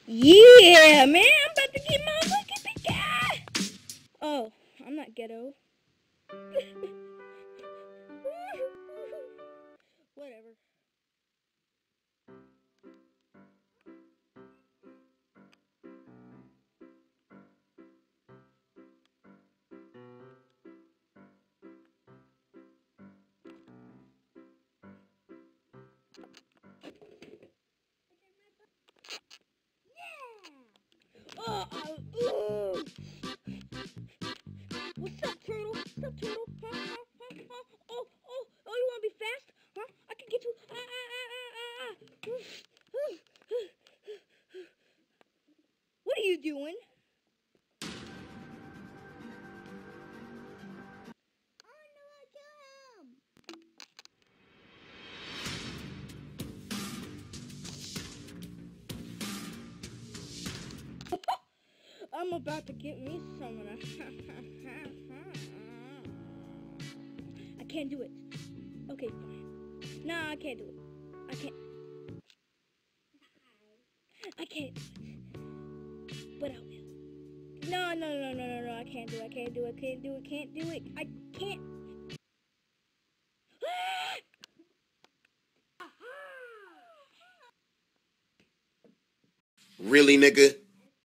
Yeah, man, I'm about to get my fucking big guy. Oh, I'm not ghetto. Whatever. Ooh. What's up, turtle? What's up, turtle? Oh, you wanna be fast? Huh? I can get you. What are you doing? I'm about to get me some of that. I can't do it. Okay, fine. Nah, I can't do it. I can't do it. But I will. No. I can't do it. I can't. Really, nigga?